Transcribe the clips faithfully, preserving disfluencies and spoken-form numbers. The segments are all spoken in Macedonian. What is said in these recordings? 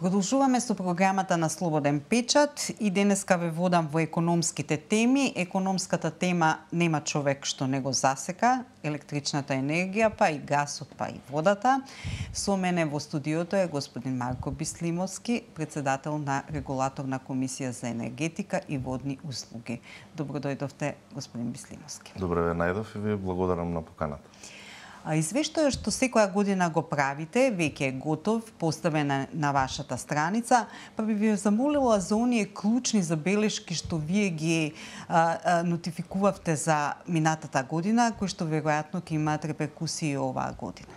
Продолжуваме со програмата на Слободен печат и денеска ве водам во економските теми. Економската тема нема човек што не го засека, електричната енергија, па и гасот, па и водата. Со мене во студиото е господин Марко Бислимовски, председател на Регулаторна комисија за енергетика и водни услуги. Добро дојдовте, господин Бислимовски. Добре ве најдов и ви благодарам на поканата. Извештајот што секоја година го правите, веќе е готов, поставен на, на вашата страница, па би ви замолила за оние клучни забелешки што вие ги а, а, нотификувавте за минатата година, кои што веројатно ќе имаат реперкусии оваа година.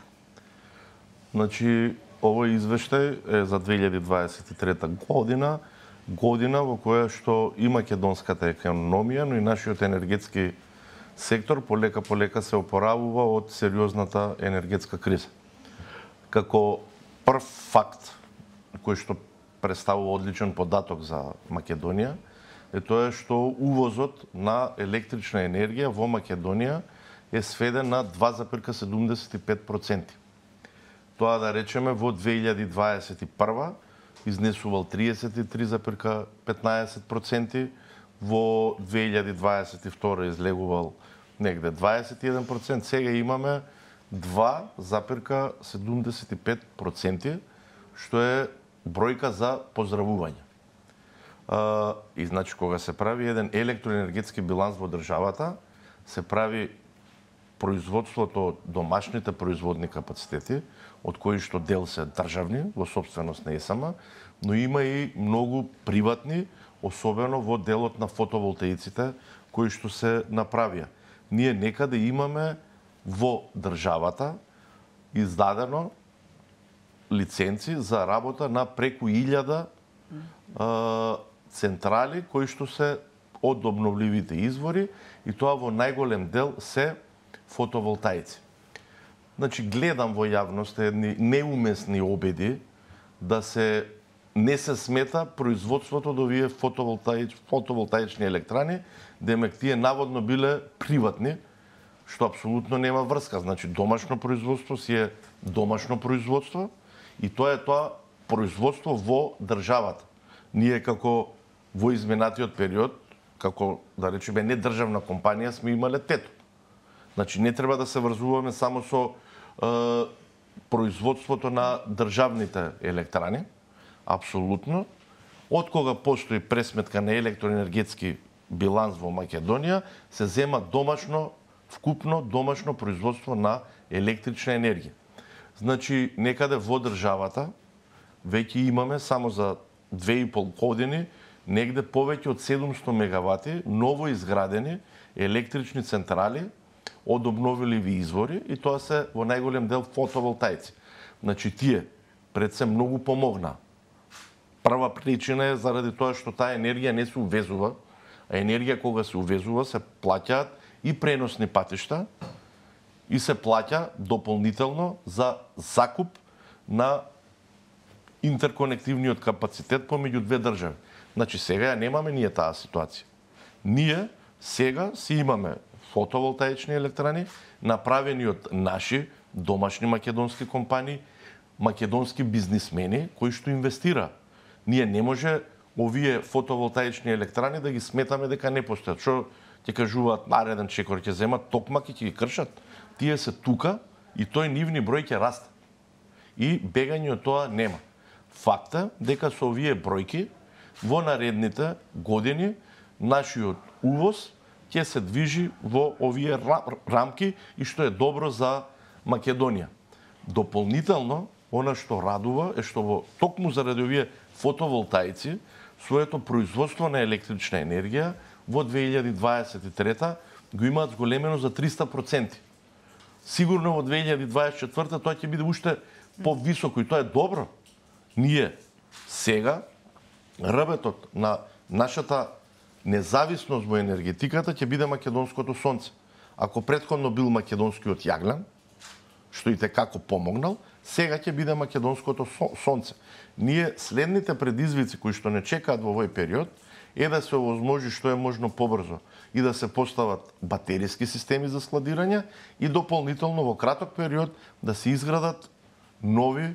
Значи, овој извештај е за две илјади дваесет и трета година, година во која што и македонската економија, но и нашиот енергетски сектор полека полека се опоравува од сериозната енергетска криза. Како прв факт кој што представува одличен податок за Македонија е тоа што увозот на електрична енергија во Македонија е сведен на два зарез седумдесет и пет проценти. Тоа да речеме во две илјади дваесет и прва изнесувал триесет и три зарез петнаесет проценти, во две илјади дваесет и втора излегувал негде дваесет и еден процент, сега имаме два зарез седумдесет и пет проценти, што е бројка за поздравување. А, и значи кога се прави еден електроенергетски биланс во државата, се прави производството од домашните производни капацитети, од кои што дел се државни во собственост на ЕСАМ, но има и многу приватни, особено во делот на фотоволтаиците кои што се направија. Ние некаде имаме во државата издадено лиценци за работа на преку илјада е, централи кои што се од обновливите извори и тоа во најголем дел се фотоволтаици. Значи гледам во јавност едни неумесни обиди да се не се смета производството до овие фотоволтаич, фотоволтаични електрани, демек тие наводно биле приватни, што апсолутно нема врска. Значи домашно производство си е домашно производство и тоа е тоа производство во државата. Ние како во изминатиот период, како да речеме не државна компанија, сме имале тето. Значи не треба да се врзуваме само со е, производството на државните електрани. Апсолутно. Од кога постои пресметка на електроенергетски биланс во Македонија, се зема домашно, вкупно домашно производство на електрична енергија. Значи, некаде во државата веќе имаме само за две и пол години негде повеќе од седумсто мегавати ново изградени електрични централи од обновливи извори и тоа се во најголем дел фотоволтаици. Значи, тие пред се многу помогнаа. Прва причина е заради тоа што таа енергија не се увезува, а енергија кога се увезува се плаќаат и преносни патишта и се плаќа дополнително за закуп на интерконективниот капацитет помеѓу две држави. Значи сега ја немаме ние таа ситуација. Ние сега си имаме фотоволтаични електрани направени од наши домашни македонски компании, македонски бизнисмени кои што инвестираат. Ние не може овие фотоволтаични електрани да ги сметаме дека не постојат. Што ќе кажуваат нареден чекор ќе земат токмак и ќе ги кршат. Тие се тука и тој нивни број ќе расте. И бегање од тоа нема. Факта дека со овие бројки во наредните години нашиот увоз ќе се движи во овие рамки и што е добро за Македонија. Дополнително, она што радува е што во токму заради овие фотоволтаици своето производство на електрична енергија во две илјади дваесет и трета го имаат зголемено за триста проценти. Сигурно во две илјади дваесет и четврта тоа ќе биде уште повисоко и тоа е добро. Ние сега работот на нашата независност во енергетиката ќе биде македонското сонце. Ако претходно бил македонскиот јаглен, што и те како помогнал, сега ќе биде македонското сонце. Ние следните предизвици кои што не чекаат во овој период е да се овозможи што е можно побрзо и да се постават батериски системи за складирање и дополнително во краток период да се изградат нови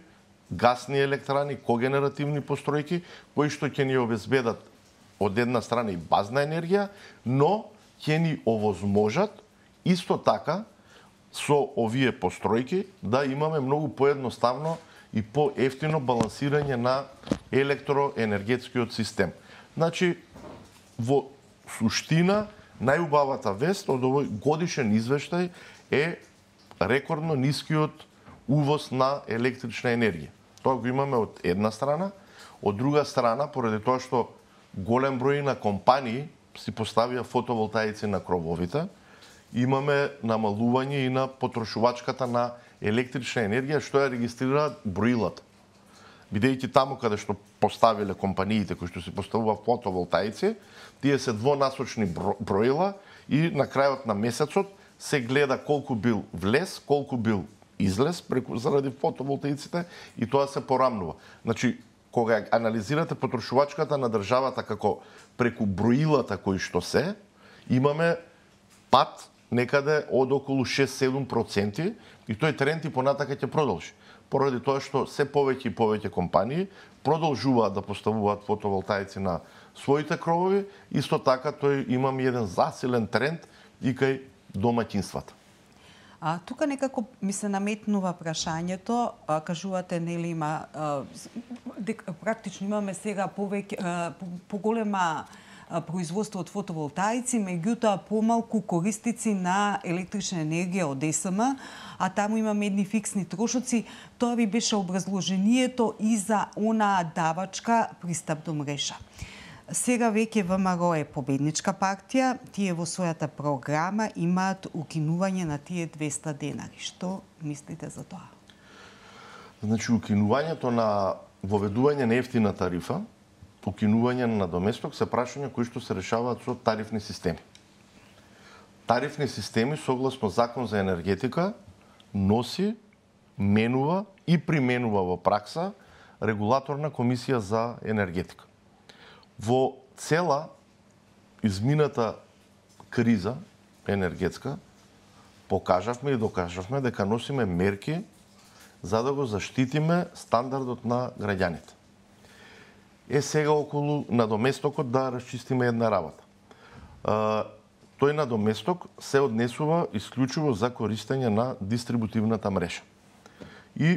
гасни електрани, когенеративни постројки, кои што ќе ни обезбедат од една страна и базна енергија, но ќе ни овозможат исто така со овие постројки да имаме многу поедноставно и поевтино балансирање на електроенергетскиот систем. Значи, во суштина, најубавата вест од овој годишен извештај е рекордно нискиот увоз на електрична енергија. Тоа го имаме од една страна, од друга страна, поради тоа што голем број на компании си поставија фотоволтаици на крововите, имаме намалување и на потрошувачката на електрична енергија, што ја регистрираат броилата. Бидејќи таму каде што поставиле компаниите кои што се поставува фотоволтаици, тие се двонасочни броила и на крајот на месецот се гледа колку бил влез, колку бил излез преку заради фотоволтаиците и тоа се порамнува. Значи, кога анализирате потрошувачката на државата како преку броилата кои што се, имаме пат некаде од околу шест-седум проценти и тој тренд и понатака ќе продолжи. Поради тоа што се повеќе и повеќе компании продолжуваат да поставуваат фотоволтаици на своите кровови, исто така тој имам еден засилен тренд и кај домаќинствата. А тука некако ми се наметнува прашањето, а, кажувате нели има а, дек, практично имаме сега повеќе поголема производство од фотоволтаици, меѓутоа помалку користици на електрична енергија од Е С М, а таму имаме едни фиксни трошоци. Тоа ви беше образложението и за онаа давачка пристап до мрежа. Сега веќе В М Р О е победничка партија, тие во својата програма имаат укинување на тие двеста денари. Што мислите за тоа? Значи, укинувањето на воведување на ефтина тарифа, укинување на надоместок се прашања кои што се решаваат со тарифни системи. Тарифни системи, согласно Закон за енергетика, носи, менува и применува во пракса регулаторна комисија за енергетика. Во цела измината криза енергетска покажавме и докажавме дека носиме мерки за да го заштитиме стандардот на граѓаните. Е сега околу надоместокот да расчистиме една работа. А, тој надоместок се однесува исклучиво за користење на дистрибутивната мрежа. И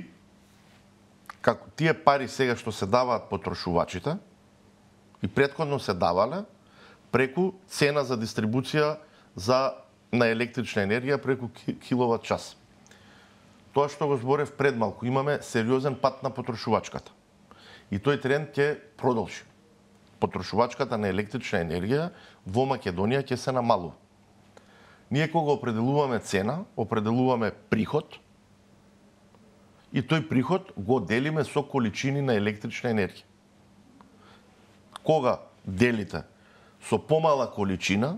како тие пари сега што се даваат потрошувачите и претходно се давале преку цена за дистрибуција за на електрична енергија преку киловат час. Тоа што го зборев пред малку, имаме сериозен пат на потрошувачката. И тој тренд ќе продолжи. Потрошувачката на електрична енергија во Македонија ќе се намалува. Ние кога определуваме цена, определуваме приход и тој приход го делиме со количини на електрична енергија. Кога делите со помала количина,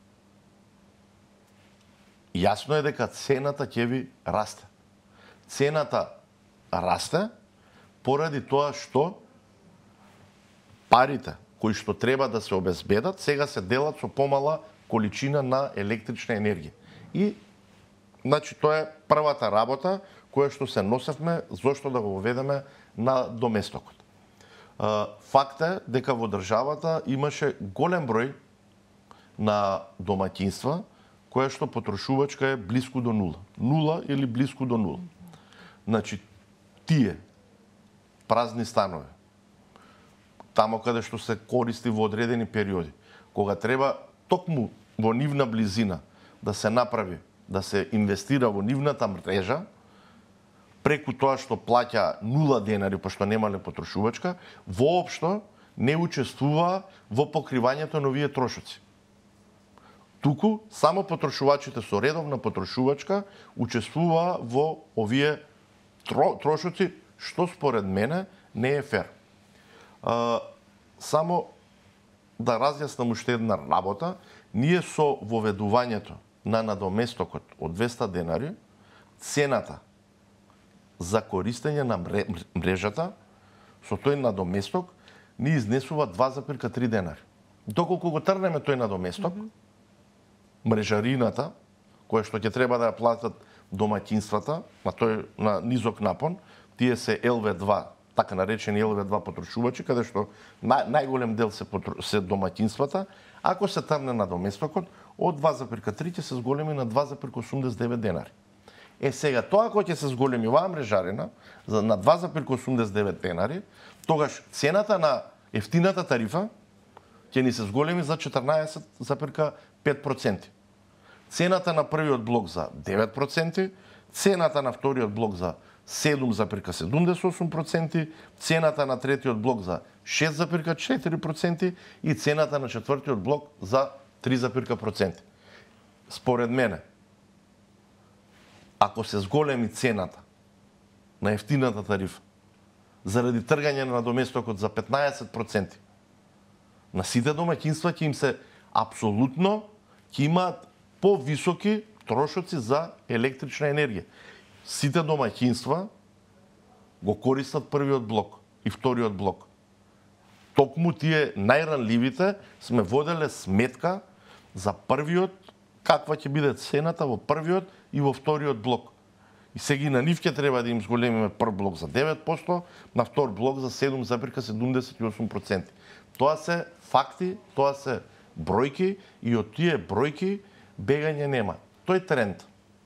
јасно е дека цената ќе ви расте. Цената расте поради тоа што парите кои што треба да се обезбедат сега се делат со помала количина на електрична енергија. И значи тоа е првата работа која што се носевме зошто да го воведеме на доместокот. Факт е дека во државата имаше голем број на домаќинства која што потрошувачка е блиску до нула. Нула или блиску до нула. Значи, тие празни станови, тамо каде што се користи во одредени периоди, кога треба токму во нивна близина да се направи, да се инвестира во нивната мрежа, преку тоа што плаќа нула денари, пошто немале потрошувачка, воопшто не учествува во покривањето на овие трошоци. Туку само потрошувачите со редовна потрошувачка учествува во овие трошоци, што според мене не е фер. А, само да разјаснам уште една работа, ние со воведувањето на надоместокот од двеста денари, цената за користење на мрежата со тој надоместок ни изнесува два запирка три денари. Доколку го трнеме тој надоместок, mm -hmm. мрежарината, која што ќе треба да ја платат домаќинствата на тој на низок напон, тие се ел ве два, така наречени ел ве два потрошувачи, каде што нај, најголем дел се, потр... се домаќинствата, ако се тргне на доместокот, од два запир три ќе се зголеми на два запир осумдесет и девет денари. Е сега, тоа кога ќе се зголеми оваа мрежарина на два запир осумдесет и девет денари, тогаш цената на ефтината тарифа ќе ни се зголеми за четрнаесет запир пет проценти. Цената на првиот блок за девет проценти, цената на вториот блок за седум запир седумдесет и осум проценти, цената на третиот блок за шест запир четири проценти и цената на четвртиот блок за три запир проценти. Според мене, ако се зголеми цената на ефтината тарифа заради тргање на доместокот за петнаесет проценти, на сите домаќинства ќе им се апсолутно ќе имаат повисоки трошоци за електрична енергија. Сите домаќинства го користат првиот блок и вториот блок. Токму тие најранливите сме воделе сметка за првиот, каква ќе биде цената во првиот и во вториот блок. И сега на нив ќе треба да им зголемиме прв блок за девет проценти, на втор блок за седум запир седумдесет и осум проценти. Тоа се факти, тоа се бројки и од тие бројки бегање нема. Тој тренд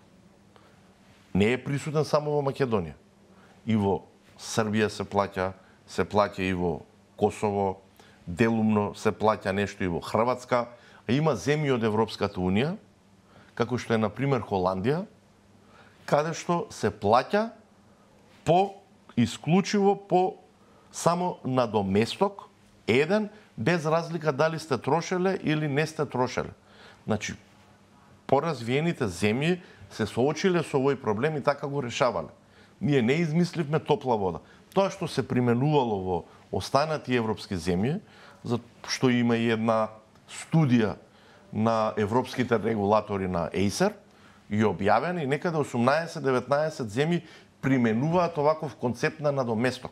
не е присутен само во Македонија. И во Србија се плаќа, се плаќа и во Косово, делумно се плаќа нешто и во Хрватска, а има земји од Европската унија, како што е на пример Холандија, каде што се плаќа по исклучиво по само на доместок еден, без разлика дали сте трошеле или не сте трошеле. Значи, поразвиените земји се соочиле со овој проблем и така го решавале. Ние не измисливме топла вода. Тоа што се применувало во останати европски земји, за што има и една студија на европските регулатори на Acer, и објавена и некаде осумнаесет-деветнаесет земји применуваат оваков концепт на надоместок.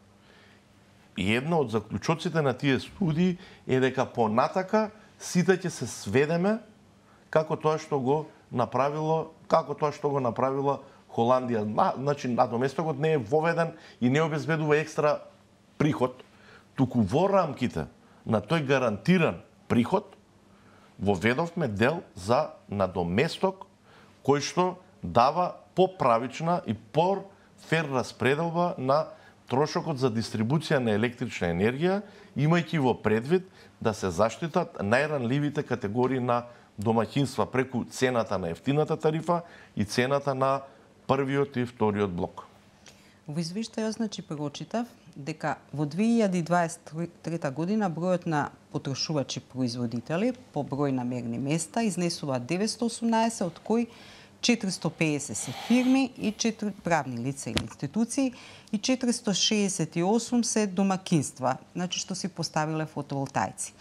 И една од заклучоците на тие студии е дека понатака сите ќе се сведеме како тоа што го направило, како тоа што го направила Холандија. На, значи надоместокот не е воведен и не обезбедува екстра приход, туку во рамките на тој гарантиран приход воведовме дел за надоместок кој што дава поправична и по-фер распределба на трошокот за дистрибуција на електрична енергија, имајќи во предвид да се заштитат најранливите категории на домаќинства преку цената на ефтината тарифа и цената на првиот и вториот блок. Во извештајот значи прочитав дека во две илјади дваесет и трета година бројот на потрошувачи производители по број на мерни места изнесува деветстотини и осумнаесет, од кои четиристотини и педесет се фирми и четири правни лица или институции и четиристотини шеесет и осум се домакинства, значи што си поставиле фотоволтаици.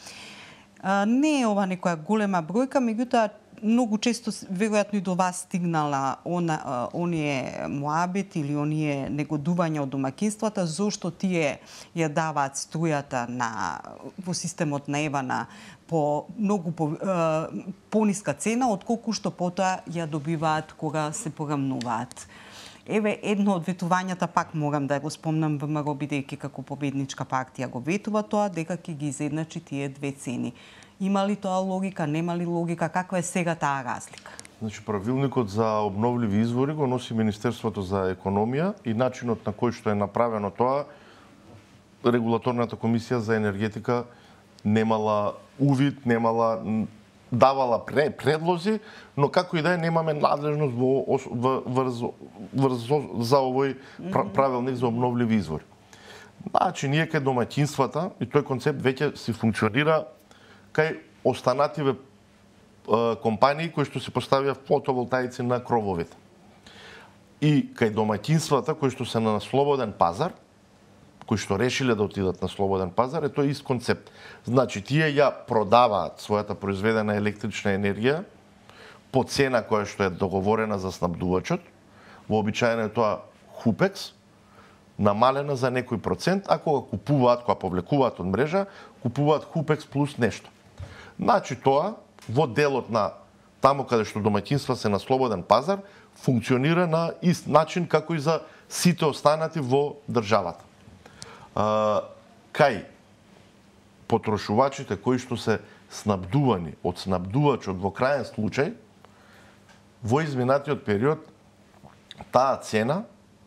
А, не е ова некоја голема бројка, меѓутоа многу често веројатно и до вас стигнала она, оние моабит или оние негодувања од домакинствата зошто тие ја даваат струјата на во системот на Евана по многу по, е, пониска цена отколку што потоа ја добиваат кога се порамнуваат. Еве едно од ветувањата, пак морам да го спомнам, ВМРО бидејќи како победничка партија го ветува тоа, дека ќе ги изедначи тие две цени. Има ли тоа логика, нема ли логика, каква е сега таа разлика? Значи, правилникот за обновливи извори го носи Министерството за економија и начинот на кој што е направено тоа, регулаторната комисија за енергетика немала увид, немала давала предлози, но како и да е немаме надлежност во, во, врз, врз, за овој правилник за обновливи извори. Значи, ние кај домаќинствата, и тој концепт веќе си функционира кај останативе компании кои што се поставија фотоволтаици на крововите. И кај домаќинствата кои што се на слободен пазар, кои што решиле да отидат на слободен пазар, е тој ист концепт. Значи, тие ја продаваат својата произведена електрична енергија по цена која што е договорена за снабдувачот, вообичаено е тоа Хупекс, намалена за некој процент, а кога купуваат, кога повлекуваат од мрежа, купуваат Хупекс плюс нешто. Значи тоа, во делот на таму каде што домаќинства се на слободен пазар, функционира на ист начин како и за сите останати во државата. А, кај потрошувачите кои што се снабдувани од снабдувачот во крајен случај, во изминатиот период таа цена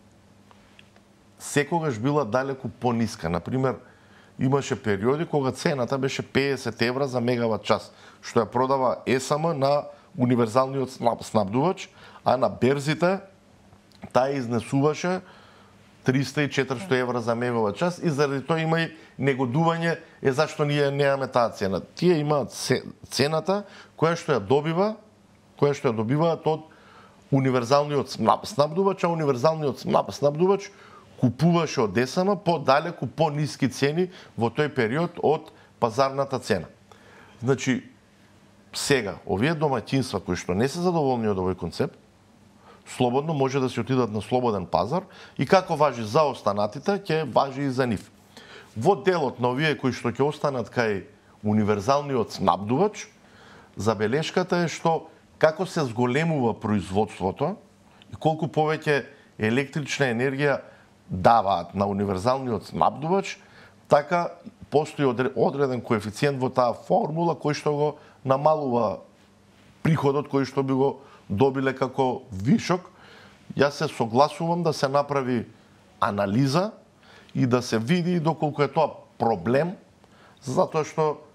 секогаш била далеку пониска. Например, имаше периоди кога цената беше педесет евра за мегават час, што ја продава ЕСМ на универзалниот снабдувач, а на берзите таа изнесуваше триста и четиристо евра за мегават час и заради тоа има и негодување е зашто ние немаме таа цена. Тие имаат цената која што ја добива, која што ја добиваат од универзалниот снабдувач, а универзалниот снабдувач купуваше од ЕСМ по далеку по-ниски цени во тој период од пазарната цена. Значи, сега, овие домаќинства кои што не се задоволни од овој концепт, слободно може да се отидат на слободен пазар и како важи за останатите, ќе важи и за нив. Во делот на овие кои што ќе останат кај универзалниот снабдувач, забелешката е што како се зголемува производството и колку повеќе електрична енергија даваат на универзалниот снабдувач, така постои одреден коефициент во таа формула кој што го намалува приходот кој што би го добиле како вишок. Јас се согласувам да се направи анализа и да се види доколку е тоа проблем, затоа што е,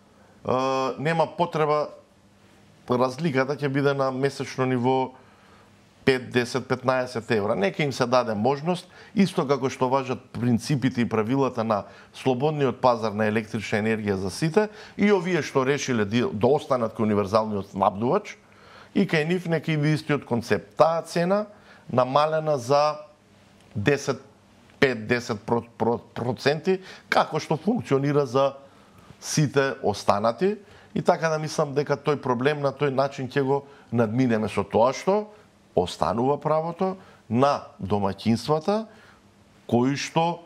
нема потреба разликата ќе биде на месечно ниво пет, десет, петнаесет евра. Нека им се даде можност, исто како што важат принципите и правилата на слободниот пазар на електрична енергија за сите, и овие што решиле да останат кај универзалниот снабдувач, и кај нив нека иде истиот концепт. Таа цена намалена за десет, пет до десет проценти, како што функционира за сите останати, и така да мислам дека тој проблем на тој начин ќе го надминеме со тоа што останува правото на домаќинствата кои што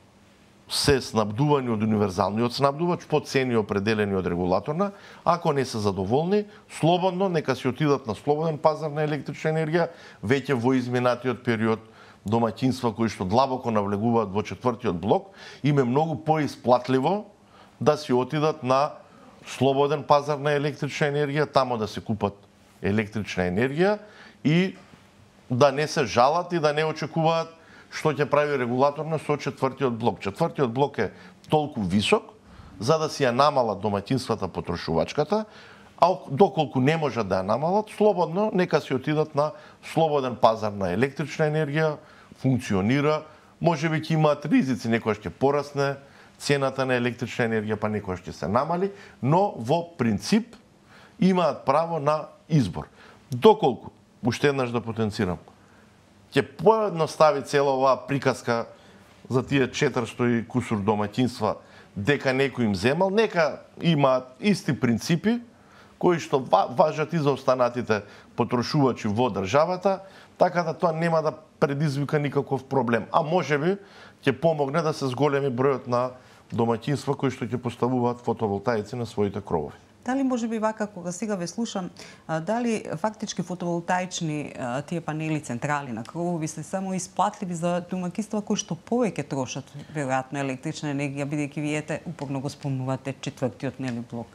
се снабдувани од универзалниот снабдувач по цени определени од регулаторна, ако не се задоволни, слободно нека се отидат на слободен пазар на електрична енергија. Веќе во изминатиот период домаќинства кои што длабоко навлегуваат во четвртиот блок, им е многу поисплатливо да си отидат на слободен пазар на електрична енергија, тамо да се купат електрична енергија и да не се жалат и да не очекуваат што ќе прави регулаторно со четвртиот блок. Четвртиот блок е толку висок за да си ја намалат домаќинствата потрошувачката, а доколку не можат да ја намалат, слободно нека си отидат на слободен пазар на електрична енергија, функционира, можеби ќе имаат ризици, некојаш ќе порасне цената на електрична енергија, па некојаш ќе се намали, но во принцип имаат право на избор. Доколку, уште еднаш да потенцирам, ќе поедностави цела оваа приказка за тие четиристо и кусур домаќинства дека некој им земал, нека имаат исти принципи кои што важат и за останатите потрошувачи во државата, така да тоа нема да предизвика никаков проблем. А можеби ќе помогне да се зголеми бројот на домаќинства кои што ќе поставуваат фотоволтаици на своите кровови. Дали може би вака, кога сега ве слушам, дали фактички фотоволтаични тие панели, централи на кровови се само исплатливи за домаќинства кои што повеќе трошат веројатно електрична енергија, бидејќи виете упорно го спомнувате четвртиот нели блок?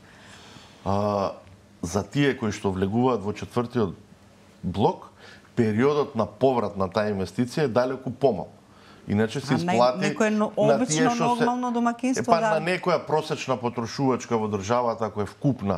А, за тие кои што влегуваат во четвртиот блок, периодот на поврат на таа инвестиција е далеку помал. Иначе се исплати некое обично нормално домаќинство, е, па, да. На некоја просечна потрошувачка во државата која е вкупна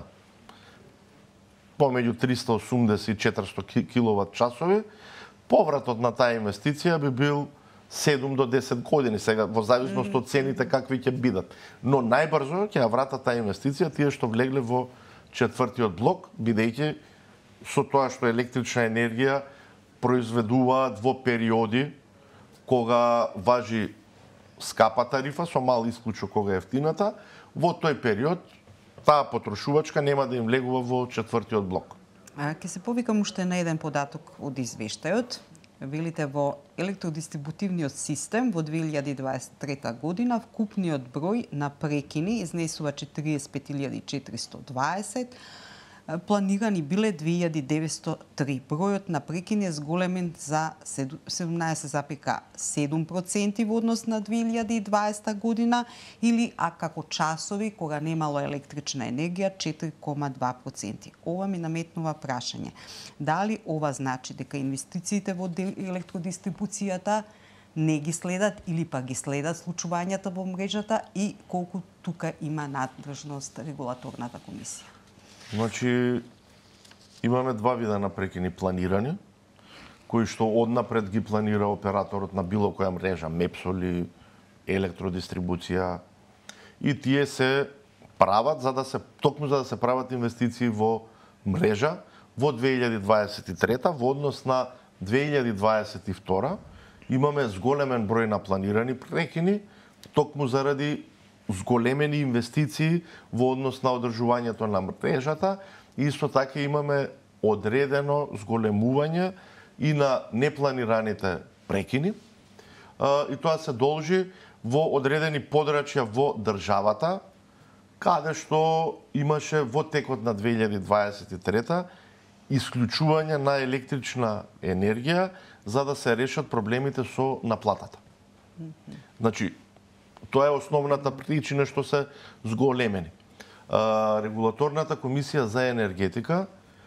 помеѓу триста и осумдесет и четиристо киловат часови, повратот на таа инвестиција би бил седум до десет години, сега во зависност од цените какви ќе бидат. Но најбрзо ќе ја вратат таа инвестиција тие што влегле во четвртиот блок, бидејќи со тоа што електрична енергија произведуваат во периоди кога важи скапа тарифа, со мал исклучок кога е ефтината, во тој период таа потрошувачка нема да им влегува во четвртиот блок. А, ке се повикам уште на еден податок од извештајот. Велите во електродистрибутивниот систем во две илјади дваесет и трета година вкупниот број на прекини изнесува четириесет и пет илјади четиристо дваесет, планирани биле две илјади деветстотини и три. Бројот на прекини е зголемен за седумнаесет запира седум проценти во однос на две илјади и дваесета година, или, а како часови, кога немало електрична енергија, четири кома два проценти. Ова ми наметнува прашање. Дали ова значи дека инвестициите во електродистрибуцијата не ги следат или па ги следат случувањата во мрежата и колку тука има надлежност регулаторната комисија? Значи, имаме два вида на прекини планирани, кои што однапред ги планира операторот на било која мрежа, МЕПСО или електродистрибуција, и тие се прават за да се токму за да се прават инвестиции во мрежа во две илјади дваесет и трета во однос на две илјади дваесет и втора. Имаме зголемен број на планирани прекини токму заради зголемени инвестиции во однос на одржувањето на мрежата, и исто така имаме одредено зголемување и на непланираните прекини, и тоа се должи во одредени подрачја во државата, каде што имаше во текот на две илјади дваесет и трета исклучување на електрична енергија за да се решат проблемите со наплатата. Значи, тоа е основната причина што се зголемени. Регулаторната комисија за енергетика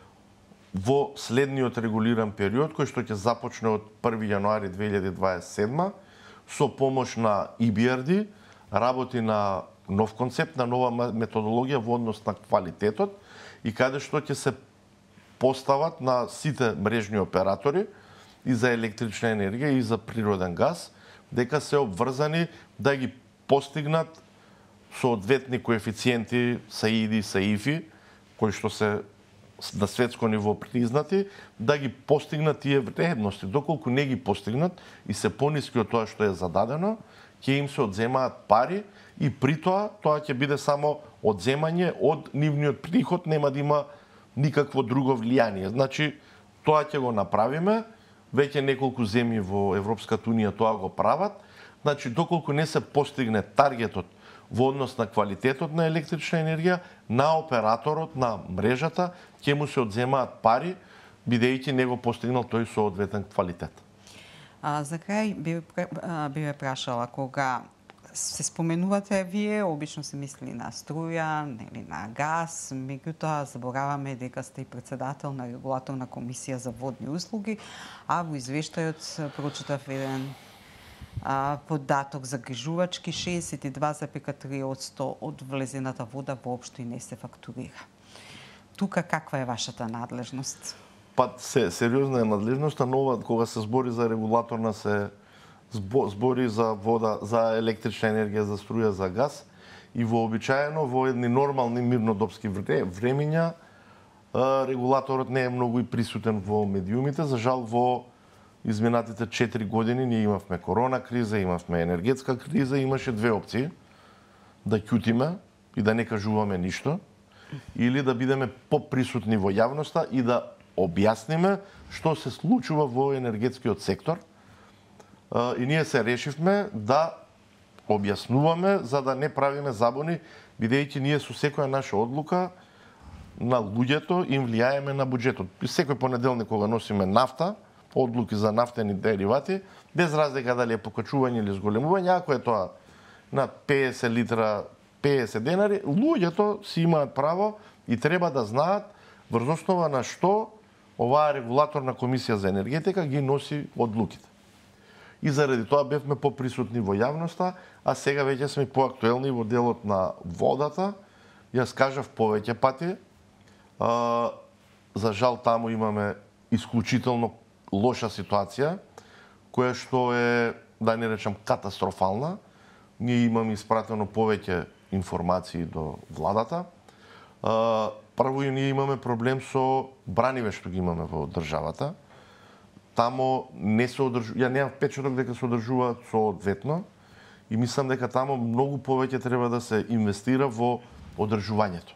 во следниот регулиран период, кој што ќе започне од први јануари две илјади дваесет и седма, со помош на И Б R D, работи на нов концепт, на нова методологија во однос на квалитетот, и каде што ќе се постават на сите мрежни оператори и за електрична енергија и за природен газ, дека се обврзани да ги постигнат соодветни коефициенти САИДи и САИФи, кои што се на светско ниво признати, да ги постигнат тие вредности. Доколку не ги постигнат и се пониски од тоа што е зададено, ќе им се одземаат пари, и при тоа, тоа ќе биде само одземање од нивниот приход, нема да има никакво друго влијание. Значи, тоа ќе го направиме, веќе неколку земји во Европската унија тоа го прават. Значи, доколку не се постигне таргетот во однос на квалитетот на електрична енергија, на операторот на мрежата ќе му се одземаат пари, бидејќи не го постигнал тој соодветен квалитет. А, за крај би, би ве прашала, кога се споменувате вие, обично се мисли на струја, нели на газ, меѓутоа забораваме дека сте и председател на регулаторна комисија за водни услуги, а во извештајот прочитав еден а, податок за грижувачки, шеесет и два запира три одсто од влезената вода воопшто и не се фактурира. Тука каква е вашата надлежност? Па се сериозна е надлежноста, но кога се збори за регулаторна се збори за вода, за електрична енергија, за струја, за газ, и вообичаено во едни нормални мирнодопски времиња регулаторот не е многу и присутен во медиумите. За жал, во изминатите четири години ние имавме корона криза, имавме енергетска криза, имаше две опции: да ќутиме и да не кажуваме ништо, или да бидеме поприсутни во јавноста и да објасниме што се случува во енергетскиот сектор. И ние се решивме да објаснуваме за да не правиме забуни, бидејќи ние со секоја наша одлука на луѓето им влијаеме на буџетот. Секој понеделник кога носиме нафта, одлуки за нафтени деривати, без разлика дали е покачување или зголемување, ако е тоа на педесет литра, педесет денари, луѓето си имаат право и треба да знаат врз основа на што оваа регулаторна комисија за енергетика ги носи одлуките. И заради тоа бевме поприсутни во јавноста, а сега веќе сме поактуелни во делот на водата. Јас кажав повеќе пати, а, за жал таму имаме исклучително лоша ситуација, која што е, да не речам, катастрофална. Ние имаме испратено повеќе информации до владата. А, прво и ние имаме проблем со браниве што ги имаме во државата. Тамо не се одржува, ја немам впечаток дека се одржуваат соодветно, и мислам дека тамо многу повеќе треба да се инвестира во одржувањето.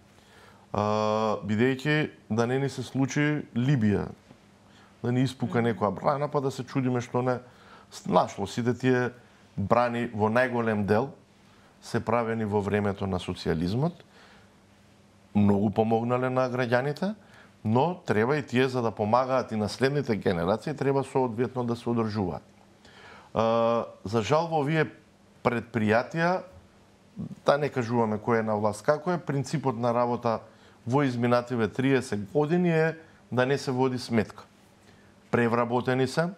Бидејќи да не ни се случи Либија, да ни испука некоја брана, па да се чудиме што не нашло. Сите тие брани во најголем дел се правени во времето на социјализмот, многу помогнале на граѓаните, но треба и тие за да помагаат и на следните генерации, треба соодветно да се одржуваат. За жал во овие предпријатија, да не кажуваме кој е на власт како е, принципот на работа во изминативе триесет години е да не се води сметка. Превработени се,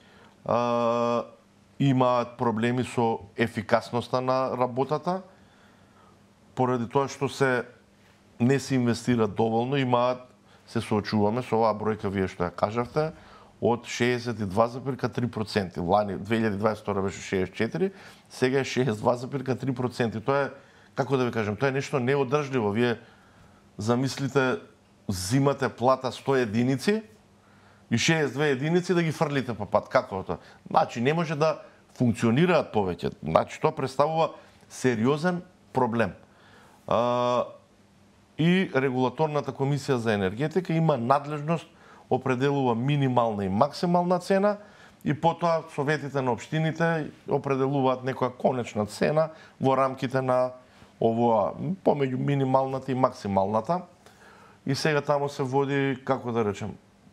имаат проблеми со ефикасноста на работата, поради тоа што се не се инвестира доволно, имаат, се соочуваме со оваа бројка вие што ја кажавте, од шеесет и два запирка три проценти. Лани две илјади дваесет и втора беше шеесет и четири, сега е шеесет и два запирка три проценти. Тоа е, како да ви кажам, тоа е нешто неодржливо. Вие замислите, зимате плата сто единици и шеесет и две единици да ги фрлите по пат. Како тоа? Значи не може да функционираат повеќе. Значи тоа представува сериозен проблем. А, и регулаторната комисија за енергетика има надлежност, определува минимална и максимална цена и потоа советите на општините определуваат некоја конечна цена во рамките на овоа помеѓу минималната и максималната. И сега таму се води, како да речем,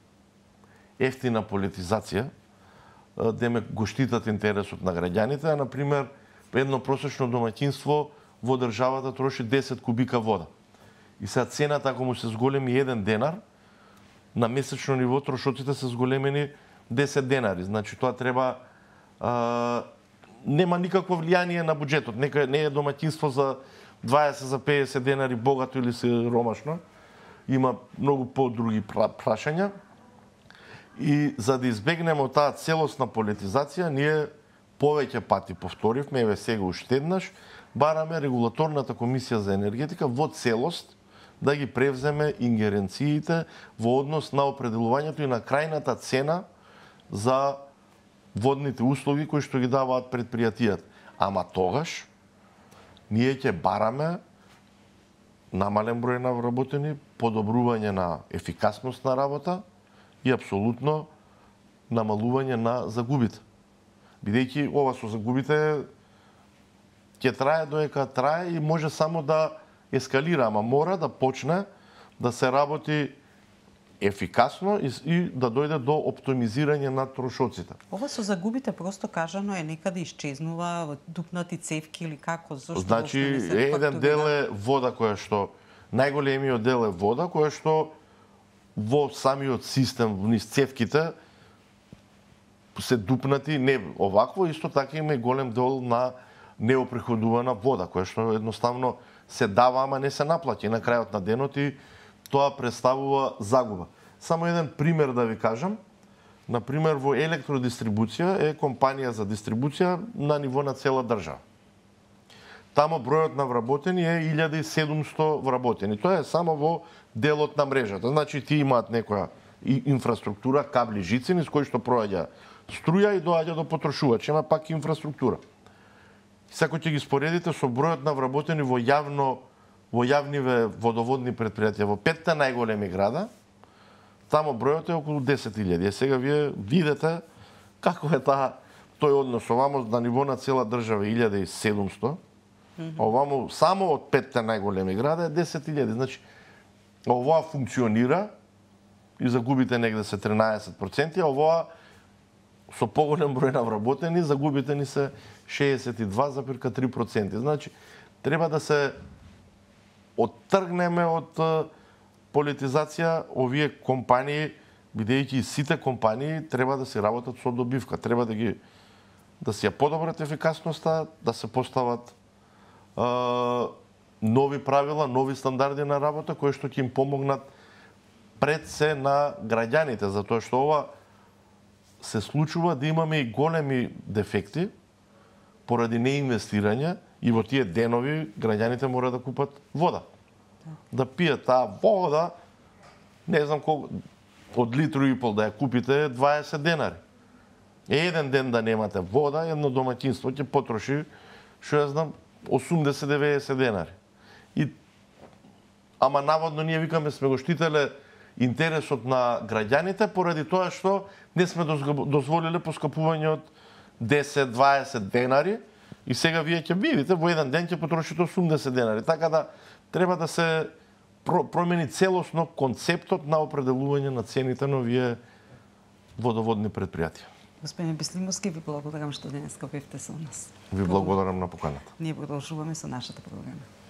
ефтина политизација, деме го штитат интересот на граѓаните, а например едно просечно домаќинство во државата троши десет кубика вода. И сега цената, ако му се зголеми еден денар, на месечно ниво трошоците се зголемени десет денари. Значи тоа треба а, нема никакво влијание на буџетот. Нека не е домаќинство за дваесет за педесет денари богато или сиромашно. Има многу по-други прашања. И за да избегнеме таа целосна политизација, ние повеќе пати повторивме, еве сега уште еднаш, бараме регулаторната комисија за енергетика во целост да ги превземе ингеренциите во однос на определувањето и на крајната цена за водните услуги кои што ги даваат предпријатијата. Ама тогаш ние ќе бараме намален број на вработени, подобрување на ефикасност на работа и апсолутно намалување на загубите. Бидејќи ова со загубите ќе трае доека трае и може само да ескалира, ама мора да почне да се работи ефикасно и, и да дојде до оптимизирање на трошоците. Ова со загубите просто кажано е некаде исчезнува, дупнати цевки или како? Зошто значи еден дел е вода која што најголемиот дел е вода која што во самиот систем низ цевките се дупнати не овакво, исто така има и голем дел на неоприходувана вода која што едноставно се дава, ама не се наплаќа на крајот на денот и тоа представува загуба. Само еден пример да ви кажам. Например, во електродистрибуција е компанија за дистрибуција на ниво на цела држава. Тамо бројот на вработени е илјада и седумсто вработени. Тоа е само во делот на мрежата. Значи, ти имаат некоја инфраструктура, кабли, жици, низ кои што проаѓа струја и доаѓа до потрошувач. Има пак инфраструктура. Сако ќе ги споредите со бројот на вработени во јавно во јавниве водоводни предпријатија во петте најголеми града, тамо бројот е околу десет илјади. Сега вие видите како е таа тој однос. Овамо на ниво на цела држава илјада и седумсто, mm-hmm. овамо само од петте најголеми града е десет илјади. Значи, овоа функционира и загубите негде се тринаесет проценти, а овоа со поголем број на вработени, загубите ни се шеесет и два запирка три проценти. Значи, треба да се оттргнеме од политизација. Овие компании, бидејќи сите компании треба да се работат со добивка, треба да ги да се ја подобрат ефикасноста, да се постават е, нови правила, нови стандарди на работа кои што ќе им помогнат пред се на граѓаните, затоа што ова се случува да имаме и големи дефекти поради неинвестирање и во тие денови граѓаните мора да купат вода. Да пијат таа вода, не знам колку, од литру и пол да ја купите дваесет денари. Еден ден да немате вода, едно домаќинство ќе потроши, што ја знам, осумдесет до деветдесет денари. И ама наводно ние викаме сме го штителе интересот на граѓаните поради тоа што не сме дозволиле поскапување од десет до дваесет денари и сега вие ќе видите во еден ден ќе потрошите осумдесет денари. Така да треба да се промени целосно концептот на определување на цените на овие водоводни предпријатија. Господин Бислимовски, ви благодарам што денеска бевте со нас. Ви благодарам на поканата. Ние продолжуваме со нашата програма.